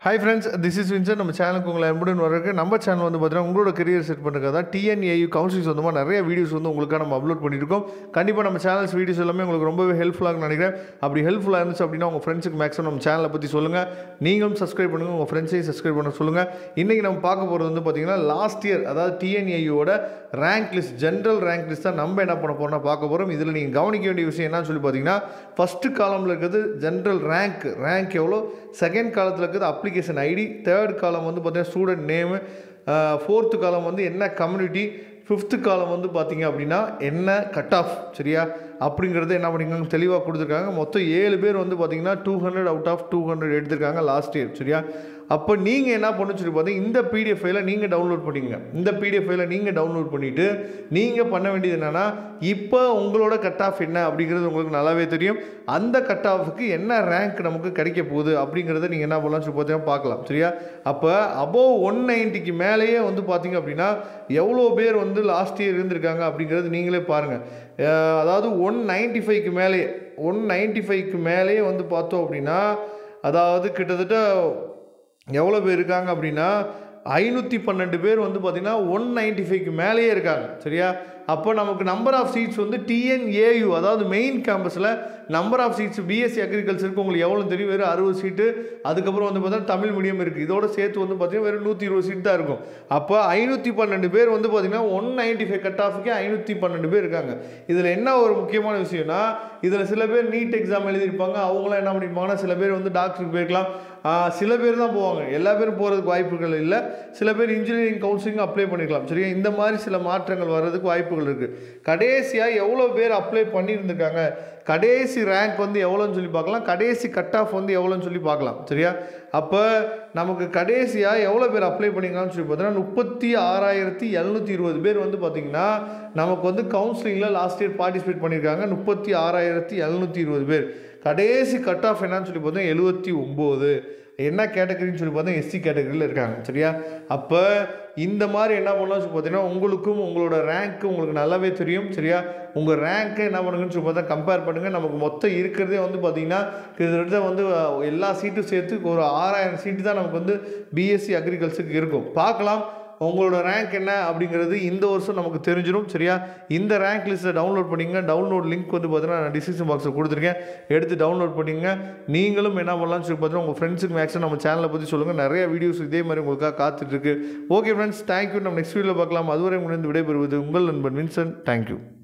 Hi friends, this is Vincent. நம்ம சேனலுக்கு உங்களை அன்புடன் வரவேற்கிறேன். நம்ம சேனல் வந்து பார்த்தீங்கன்னா உங்களோட கரியர் செட் பண்ணுறதுக்காக தான் TNAU கவுன்சிலிங் சொந்தமாக நிறைய வீடியோஸ் வந்து உங்களுக்காக நம்ம அப்லோட் பண்ணியிருக்கோம். கண்டிப்பாக நம்ம சேனல்ஸ் வீடியோஸ் எல்லாமே உங்களுக்கு ரொம்பவே ஹெல்ப்ஃபுல்லாக நினைக்கிறேன். அப்படி ஹெல்ப்ஃபுல்லாக இருந்துச்சு அப்படின்னா உங்கள் ஃப்ரெண்ட்ஸுக்கு மேக்ஸிமம் நம்ம சேனலை பற்றி சொல்லுங்கள். நீங்களும் சப்ஸ்கிரைப் பண்ணுங்கள், உங்கள் ஃப்ரெண்ட்ஸையும் சப்ஸ்கிரைப் பண்ண சொல்லுங்கள். இன்றைக்கி நம்ம பார்க்க போகிறது வந்து பார்த்திங்கன்னா லாஸ்ட் இயர் அதாவது TNAU-ஓட rank list, general rank list தான் நம்ம என்ன பண்ண போகிறோம்னா பார்க்க போகிறோம். இதில் நீங்கள் கவனிக்க வேண்டிய விஷயம் என்னன்னு சொல்லி பார்த்தீங்கன்னா, ஃபஸ்ட்டு காலமில் இருக்கிறது ஜென்ரல் ரேங்க் எவ்வளோ, செகண்ட் காலத்தில் இருக்கிறது அப்ளிகேஷன் ஐடி, தேர்ட் காலம் வந்து பார்த்தீங்கன்னா ஸ்டூடெண்ட் நேமு, ஃபோர்த்து காலம் வந்து என்ன கம்யூனிட்டி, ஃபிஃப்த்து காலம் வந்து பார்த்தீங்க அப்படின்னா என்ன கட் ஆஃப், சரியா அப்படிங்கிறது என்ன பண்ணியிருக்காங்க தெளிவாக கொடுத்துருக்காங்க. மொத்தம் 7 பேர் வந்து பார்த்தீங்கன்னா 200 அவுட் ஆஃப் 200 எடுத்திருக்காங்க லாஸ்ட் இயர், சரியா. அப்போ நீங்கள் என்ன பண்ணு சொல்லி பார்த்தீங்கன்னா இந்த பிடிஎஃப் ஃபைலை நீங்கள் டவுன்லோட் பண்ணிங்க. இந்த பிடிஎஃப் ஃபைலை நீங்கள் டவுன்லோட் பண்ணிவிட்டு நீங்கள் பண்ண வேண்டியது என்னென்னா, இப்போ உங்களோட கட் ஆஃப் என்ன அப்படிங்கிறது உங்களுக்கு நல்லாவே தெரியும். அந்த கட் ஆஃபுக்கு என்ன ரேங்க் நமக்கு கிடைக்க போகுது அப்படிங்கிறத நீங்கள் என்ன பண்ணலாம் சொல்லி பார்த்தீங்கன்னா பார்க்கலாம், சரியா. அப்போ அபோவ் 190க்கு மேலேயே வந்து பார்த்தீங்க அப்படின்னா எவ்வளோ பேர் வந்து லாஸ்ட் இயர் இருந்திருக்காங்க அப்படிங்கிறது நீங்களே பாருங்கள். அதாவது 195க்கு மேலேயே 195க்கு மேலேயே வந்து பார்த்தோம் அப்படின்னா, அதாவது கிட்டத்தட்ட எவ்வளோ பேர் இருக்காங்க அப்படின்னா 512 பேர் வந்து பார்த்திங்கன்னா 195க்கு மேலேயே இருக்காங்க, சரியா. அப்போ நமக்கு நம்பர் ஆஃப் சீட்ஸ் வந்து TNAU அதாவது மெயின் கேம்பஸில் நம்பர் ஆஃப் சீட்ஸ் பிஎஸ்சி அக்ரிகல்ச்சருக்கு உங்களுக்கு எவ்வளோ தெரியும், வெறும் 60 சீட்டு. அதுக்கப்புறம் வந்து பார்த்தீங்கன்னா தமிழ் மீடியம் இருக்குது, இதோட சேர்த்து வந்து பார்த்திங்கன்னா வெறும் 120 சீட் தான் இருக்கும். அப்போ 512 பேர் வந்து பார்த்திங்கன்னா 195 கட் ஆஃபுக்கே 512 பேர் இருக்காங்க. இதில் என்ன ஒரு முக்கியமான விஷயம்னா, இதில் சில பேர் நீட் எக்ஸாம் எழுதியிருப்பாங்க, அவங்களாம் என்ன பண்ணியிருப்பாங்கன்னா சில பேர் வந்து டாக்டருக்கு போயிருக்கலாம், சில பேர் தான் போவாங்க, எல்லா பேரும் போகிறதுக்கு வாய்ப்புகள் இல்லை. சில பேர் இன்ஜினியரிங் கவுன்சிலிங் அப்ளை பண்ணிக்கலாம், சரியா. இந்த மாதிரி சில மாற்றங்கள் வர்றதுக்கு வாய்ப்புகள் இருக்குது. கடைசியாக எவ்வளோ பேர் அப்ளை பண்ணியிருந்திருக்காங்க, கடைசி ரேங்க் வந்து எவ்வளோன்னு சொல்லி பார்க்கலாம், கடைசி கட் ஆஃப் வந்து எவ்வளோன்னு சொல்லி பார்க்கலாம், சரியா. அப்போ நமக்கு கடைசியாக எவ்வளோ பேர் அப்ளை பண்ணிக்கலாம்னு சொல்லி பார்த்தீங்கன்னா 36,720 பேர் வந்து பார்த்திங்கன்னா நமக்கு வந்து கவுன்சிலிங்கில் லாஸ்ட் இயர் பார்ட்டிசிபேட் பண்ணியிருக்காங்க. 36,720 பேர். கடைசி கட் ஆஃப் என்னன்னு சொல்லி பார்த்தீங்கன்னா 79. என்ன கேட்டகரின்னு சொல்லி பார்த்தா எஸ்சி கேட்டகரியில் இருக்காங்க, சரியா. அப்போ இந்த மாதிரி என்ன பண்ணலாம் சொல்லி பார்த்தீங்கன்னா உங்களுக்கும் உங்களோட ரேங்க்கு உங்களுக்கு நல்லாவே தெரியும், சரியா. உங்கள் ரேங்க்கை என்ன பண்ணுங்கன்னு சொல்லி பார்த்தா கம்பேர் பண்ணுங்கள். நமக்கு மொத்தம் இருக்கிறதே வந்து பார்த்திங்கன்னா கிட்டத்தட்ட வந்து எல்லா சீட்டும் சேர்த்து ஒரு 6000 சீட்டு தான் நமக்கு வந்து பிஎஸ்சி அக்ரிகல்ச்சருக்கு இருக்கும். பார்க்கலாம் உங்களோட ரேங்க் என்ன அப்படிங்கிறது இந்த வருஷம் நமக்கு தெரிஞ்சிடும், சரியா. இந்த ரேங்க் லிஸ்ட்டை டவுன்லோட் பண்ணிங்க. டவுன்லோட் லிங்க் வந்து பார்த்தீங்கன்னா நான் டிஸ்கிரிப்ஷன் பாக்ஸில் கொடுத்துருக்கேன், எடுத்து டவுன்லோட் பண்ணிங்க. நீங்களும் என்ன பண்ணலாம்னு சொல்லி பார்த்தீங்கன்னா உங்கள் ஃப்ரெண்ட்ஸுக்கு மேக்ஸிமம் நம்ம சேனலை பற்றி சொல்லுங்கள். நிறைய வீடியோஸ் இதே மாதிரி உங்களுக்காக காத்துட்ருக்கு. Okay friends, thank you. நம்ம நெக்ஸ்ட் வீடியோவில் பார்க்கலாம். அதுவரை உங்களுக்கு விடைபெறுவது உங்கள் நண்பன் வின்சென்ட். தேங்க்யூ.